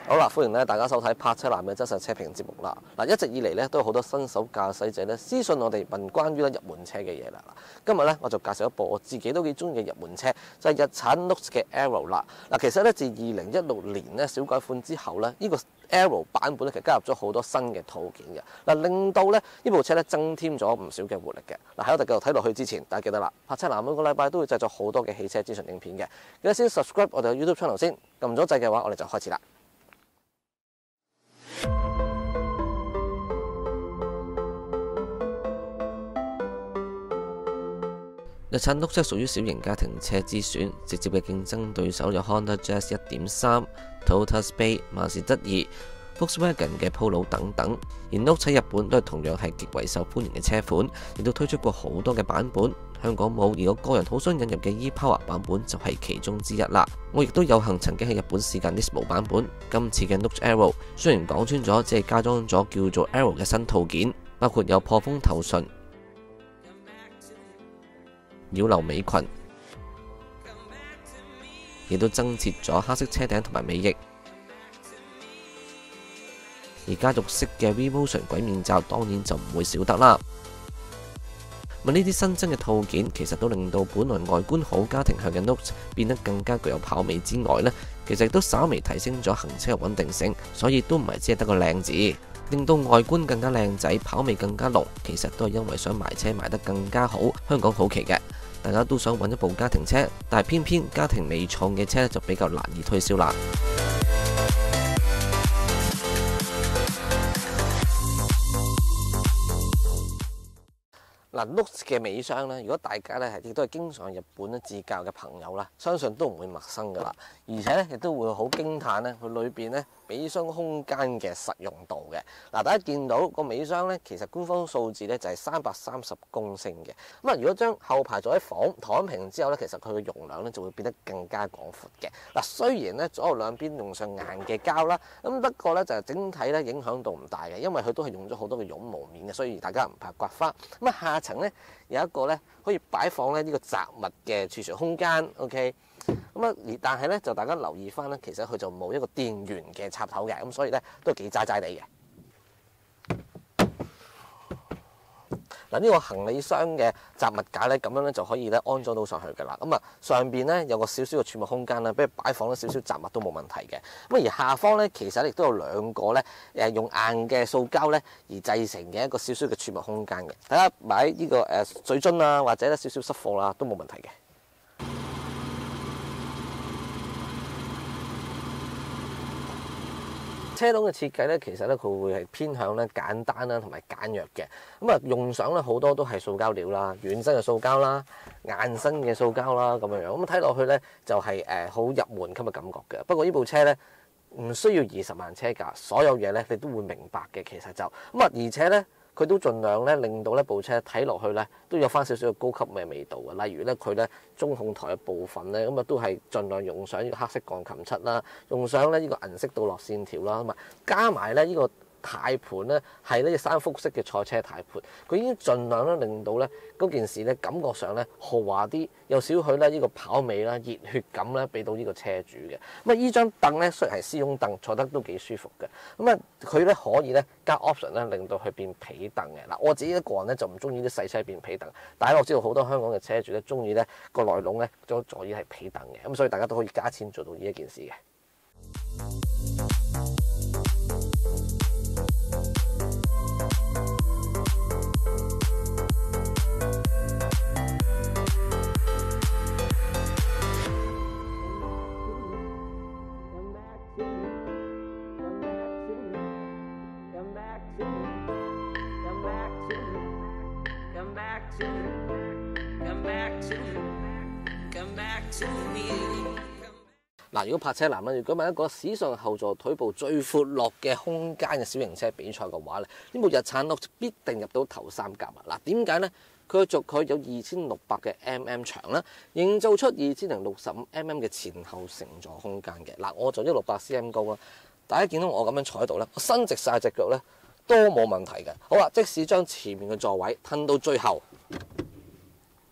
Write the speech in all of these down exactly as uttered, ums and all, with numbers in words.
好啦，歡迎咧大家收睇泊車男嘅真實車評節目啦。嗱，一直以嚟咧都有好多新手駕駛者咧私信我哋問關於咧入門車嘅嘢啦。今日咧我就介紹一部我自己都幾中意嘅入門車，就係日產 Note 嘅 Aero 啦。嗱，其實咧自二零一六年咧小改款之後咧，呢個 Aero 版本咧其實加入咗好多新嘅套件嘅，嗱令到咧呢部車咧增添咗唔少嘅活力嘅。嗱，喺我哋繼續睇落去之前，大家記得啦，泊車男每個禮拜都會製作好多嘅汽車資訊影片嘅，記得先 subscribe 我哋嘅 YouTube channel 先，撳咗掣嘅話，我哋就開始啦。日產 Note 屬於小型家庭車之選，直接嘅競爭對手有 Honda Jazz 一點三、Toyota Spade、馬自德二、Volkswagen 嘅 Polo 等等。而 Note 喺日本都係同樣係極為受歡迎嘅車款，亦都推出過好多嘅版本。香港冇，而我個人好想引入嘅 ePower 版本就係其中之一啦。我亦都有幸曾經喺日本試駕 Nismo 版本。今次嘅 Note Aero 雖然講穿咗只係加裝咗叫做 Aero 嘅新套件，包括有破風頭唇、擾流尾裙，亦都增設咗黑色車頂同埋尾翼，而家族式嘅 V-Motion 鬼面罩當然就唔會少得啦。咁呢啲新增嘅套件，其實都令到本來外觀好家庭向嘅 Note 變得更加具有跑味之外呢，其實亦都稍微提升咗行車嘅穩定性，所以都唔係只係得個靚字，令到外觀更加靚仔，跑味更加濃。其實都係因為想賣車賣得更加好，香港好奇嘅。大家都想揾一部家庭車，但係偏偏家庭微創嘅車就比較難以推銷啦。嗱 ，Note 嘅尾箱咧，如果大家咧係亦都係經常日本咧自駕嘅朋友啦，相信都唔會陌生噶啦。而且咧亦都會好驚歎咧，佢裏邊咧尾箱空間嘅實用度嘅。嗱，大家見到個尾箱咧，其實官方數字咧就係三百三十公升嘅。咁啊，如果將後排座喺房躺平之後咧，其實佢嘅容量咧就會變得更加廣闊嘅。嗱，雖然咧左右兩邊用上硬嘅膠啦，咁不過咧就係整體咧影響度唔大嘅，因為佢都係用咗好多嘅絨毛面嘅，所以大家唔怕刮花。咁啊下層咧有一個咧可以擺放咧呢個雜物嘅儲存空間 ，OK。咁啊，而但係咧就大家留意翻咧，其實佢就冇一個電源嘅插頭嘅，咁所以咧都係幾齋齋地嘅。嗱，呢個行李箱嘅雜物架咧，咁樣咧就可以咧安裝到上去㗎啦。咁啊，上邊咧有個少少嘅儲物空間啦，俾佢擺放咗少少雜物都冇問題嘅。咁而下方咧，其實亦都有兩個咧誒用硬嘅塑膠咧而製成嘅一個少少嘅儲物空間嘅。大家擺呢個誒水樽啊，或者咧少少濕貨啦，都冇問題嘅。車籠嘅設計咧，其實咧佢會係偏向咧簡單啦，同埋簡約嘅。咁啊，用上咧好多都係塑膠料啦，軟身嘅塑膠啦，硬身嘅塑膠啦，咁樣樣。咁睇落去咧就係誒好入門級嘅感覺嘅。不過呢部車咧唔需要二十萬車價，所有嘢咧你都會明白嘅。其實就咁啊，而且咧。佢都盡量咧令到呢部車睇落去咧都有翻少少嘅高級嘅味道嘅，例如咧佢咧中控台嘅部分咧咁啊都係盡量用上呢個黑色鋼琴漆啦，用上咧呢個銀色倒落線條啦，咁啊加埋咧呢個軚盤咧係呢隻三幅式嘅賽車軚盤，佢已經盡量咧令到咧嗰件事咧感覺上咧豪華啲，有少許咧呢個跑味啦、熱血感咧俾到呢個車主嘅。咁啊依張凳咧雖然係絲絨凳，坐得都幾舒服嘅。咁啊佢咧可以咧加 option 咧令到佢變皮凳嘅。嗱，我自己一個人咧就唔中意啲細車變皮凳，但係我知道好多香港嘅車主咧中意咧個內籠咧將座椅係皮凳嘅，咁所以大家都可以加錢做到呢一件事嘅。嗱，如果泊車男咧，如果問一個史上後座腿部最闊落嘅空間嘅小型車比賽嘅話咧，呢部日產 Note 必定入到頭三甲啊！嗱，點解呢？佢嘅軸距有二千六百嘅 mm 長啦，營造出二千零六十五 mm 嘅前後乘坐空間嘅。嗱，我就一六八 cm 高啦，大家見到我咁樣坐喺度咧，我伸直晒隻腳咧都冇問題嘅。好啦，即使將前面嘅座位褪到最後。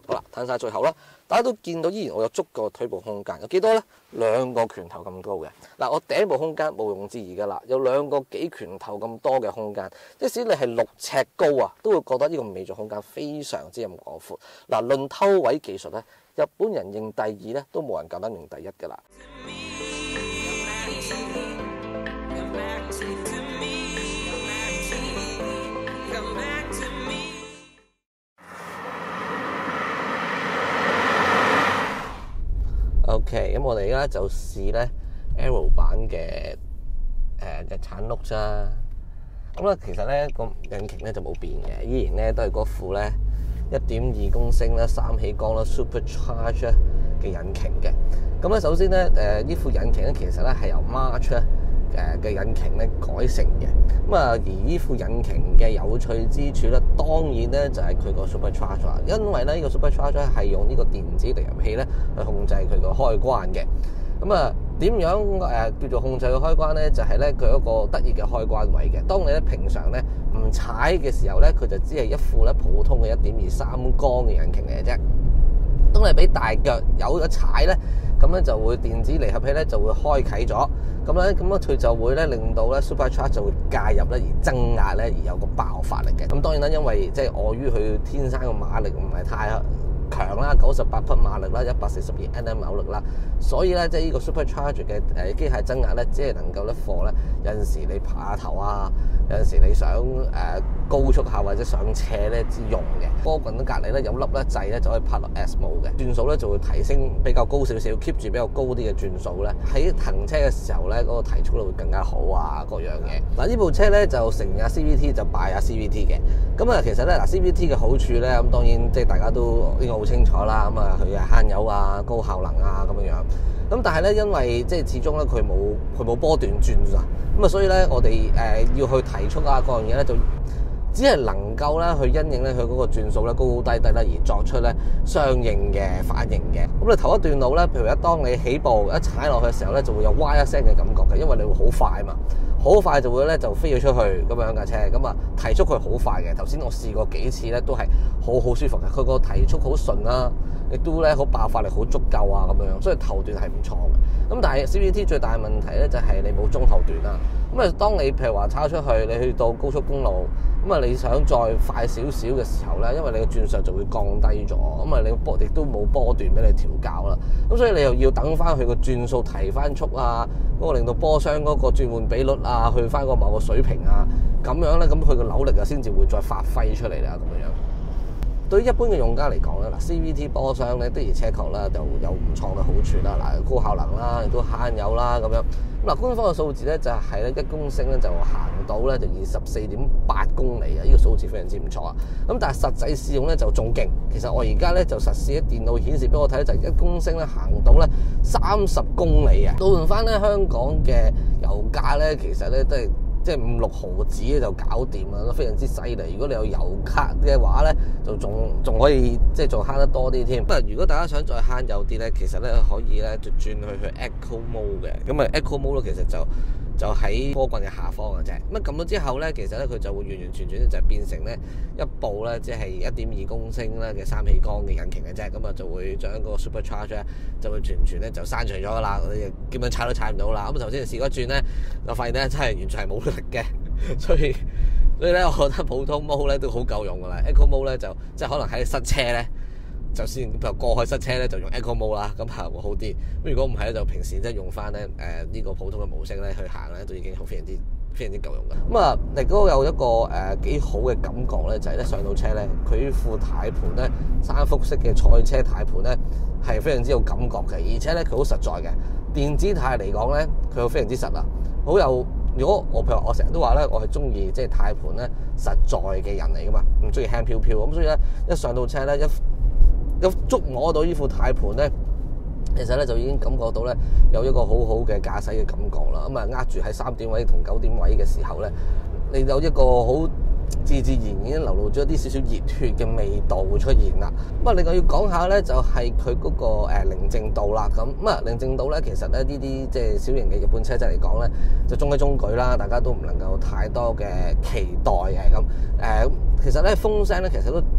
好啦，褪晒最後啦，大家都見到依然我有足夠腿部空間，有幾多呢？兩個拳頭咁高嘅。嗱，我頂部空間毋庸置疑㗎啦，有兩個幾拳頭咁多嘅空間，即使你係六尺高啊，都會覺得呢個尾座空間非常之咁廣闊。嗱，論偷位技術呢，日本人認第二呢，都冇人夠膽認第一㗎啦。OK， 咁我哋而家就試咧 Aero 版嘅誒嘅產轆啫。咁咧其實咧個引擎咧就冇變嘅，依然咧都係嗰副咧一點二公升咧三氣缸啦 Supercharge 嘅引擎嘅。咁咧首先咧誒呢副引擎咧其實咧係由 March 咧誒嘅引擎咧改成嘅。咁啊而呢副引擎嘅有趣之處咧，當然咧就係佢個 Supercharge 啦，因為咧呢個 Supercharge 係用呢個電子離合器咧去控制佢個開關嘅。咁啊點樣誒、呃、叫做控制個開關咧？就係咧佢一個得意嘅開關位嘅。當你咧平常咧唔踩嘅時候咧，佢就只係一副咧普通嘅一點二三缸嘅引擎嚟嘅啫。當你俾大腳有咗踩咧，咁咧就會電子離合器咧就會開啟咗，咁咧咁咧佢就會咧令到咧 Supercharge 就會介入咧而增壓咧而有個爆發力嘅。咁當然啦，因為即係礙於佢天生嘅馬力唔係太強啦，九十八匹馬力啦，一百四十二 N M 扭力啦，所以咧即係呢個 Supercharge 嘅誒機械增壓咧，只係能夠咧貨咧有陣時你爬下頭啊，有陣時你想誒高速下或者上斜咧之用嘅。波棍隔離咧有粒咧掣咧就可以拍落 S Mode 嘅，轉數咧就會提升比較高少少 ，keep 住比較高啲嘅轉數咧。喺行車嘅時候咧，嗰、那個提速率會更加好啊，各樣嘢。嗱呢部車咧就成日 C V T 就敗下 C V T 嘅。咁啊其實咧嗱 C V T 嘅好處咧，咁當然即係大家都應該好清楚啦。咁啊佢係慳油啊、高效能啊咁樣樣。咁但係咧因為即係始終咧佢冇佢冇波段轉啊，咁啊所以咧我哋誒、呃、要去提速啊各樣嘢咧就只係能夠咧去因應咧佢嗰個轉數咧高高低低咧而作出咧相應嘅反應嘅。咁你頭一段路咧，譬如一當你起步一踩落去嘅時候咧，就會有哇一聲嘅感覺嘅，因為你會好快嘛，好快就會咧就飛咗出去咁樣架車，咁啊提速佢好快嘅。頭先我試過幾次咧，都係好好舒服嘅，佢個提速好順啦，亦都咧好爆發力好足夠啊咁樣，所以頭段係唔錯嘅。咁但係 C V T 最大嘅問題咧就係你冇中後段啦。咁啊，當你譬如話抄出去，你去到高速公路，咁啊你想再快少少嘅時候咧，因為你嘅轉速就會降低咗，咁啊你波亦都冇波段俾你調校啦，咁所以你又要等翻佢個轉數提翻速啊，嗰個令到波箱嗰個轉換比率啊，去翻個某個水平啊，咁樣咧，咁佢個扭力啊先至會再發揮出嚟啦，咁樣樣。對於一般嘅用家嚟講咧，嗱 C V T 波箱咧的而且確啦，就有唔錯嘅好處啦，嗱高效能啦，亦都慳油啦，咁樣。嗱官方嘅數字咧就係咧一公升咧就行到咧就二十四點八公里啊，呢個數字非常之唔錯啊。咁但係實際使用咧就仲勁。其實我而家咧就實試喺電腦顯示俾我睇，就係一公升咧行到咧三十公里啊。換翻咧香港嘅油價咧，其實咧都係。即係五六毫子就搞掂啦，都非常之犀利。如果你有油卡嘅話咧，就仲仲可以即係仲慳得多啲添。不過如果大家想再慳油啲咧，其實咧可以咧就轉去去 Eco Mode 嘅。咁啊 Eco Mode 咧其實就就喺波棍嘅下方嘅啫。咁啊撳咗之後咧，其實咧佢就會完完全全就係變成咧一部咧即係一點二公升咧嘅三氣缸嘅引擎嘅啫。咁啊就會將個 Supercharge 咧就會完全咧就刪除咗噶啦，你基本踩都踩唔到啦。咁頭先試過一轉咧，就發現咧真係完全係冇力嘅，所以所以咧，我覺得普通 mode 咧都好夠用噶啦。Eco Mode 咧就即係可能喺塞車咧，就先譬如過海塞車咧就用 Eco Mode 啦，咁係會好啲。咁如果唔係咧，就平時即係用翻咧誒呢個普通嘅模式咧去行咧，都已經好非常之非常之夠用噶。咁啊，亦都有一個誒幾好嘅感覺咧，就係咧上到車咧，佢副軚盤咧三幅式嘅賽車軚盤咧係非常之有感覺嘅，而且咧佢好實在嘅。電子軚嚟講咧，佢非常之實啊，好有。如果我譬如我成日都話咧，我係中意即係軚盤咧實在嘅人嚟噶嘛，唔中意輕飄飄咁，所以咧一上到車咧一一觸摸到呢副軚盤咧，其實咧就已經感覺到咧有一個好好嘅駕駛嘅感覺啦。咁啊，握住喺三點位同九點位嘅時候咧，你有一個好自自然然已經流露咗啲少少熱血嘅味道出現啦。咁啊，另外要講下咧，就係佢嗰個誒寧靜度啦。咁咁啊，寧靜度咧，其實咧呢啲即係小型嘅日本車仔嚟講咧，就中規中矩啦。大家都唔能夠太多嘅期待嘅咁。誒，其實咧風聲咧，其實都隔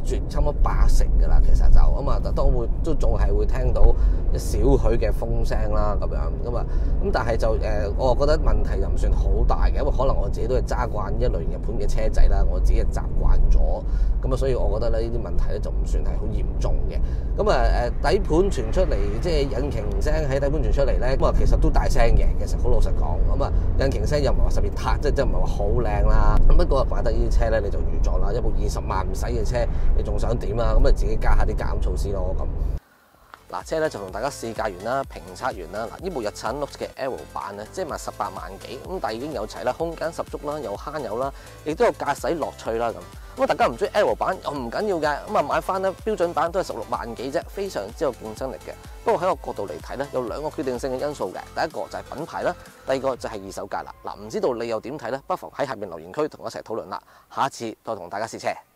絕差唔多八成㗎啦。其實就咁啊，都會都仲係會聽到一少許嘅風聲啦咁樣咁啊。咁但係就誒、呃，我覺得問題就唔算好大嘅，因為可能我自己都係揸慣一類日本嘅車仔啦，我自己係習慣咗咁啊，所以我覺得咧呢啲問題咧就唔算係好嚴重嘅。咁啊誒底盤傳出嚟，即係引擎聲喺底盤傳出嚟咧，咁啊其實都大聲嘅。其實好老實講，咁啊引擎聲又唔係話特別撻，即係即係唔係話好靚啦。咁不過擺得呢啲車咧，你就預咗啦，一部二十萬唔使嘅車，你仲想點啊？咁啊自己加下啲減措施咯咁。嗱，車咧就同大家試駕完啦，評測完啦。嗱，呢部日產 Note 嘅 Aero 版咧，即係賣十八萬幾，咁但係已經有齊啦，空間十足啦，又慳油啦，亦都有駕駛樂趣啦咁。咁啊，大家唔中意 Aero 版又唔緊要嘅，咁啊買翻咧標準版都係十六萬幾啫，非常之有競爭力嘅。不過喺個角度嚟睇咧，有兩個決定性嘅因素嘅。第一個就係品牌啦，第二個就係二手價啦。嗱，唔知道你又點睇咧？不妨喺下面留言區同我一齊討論啦。下一次再同大家試車。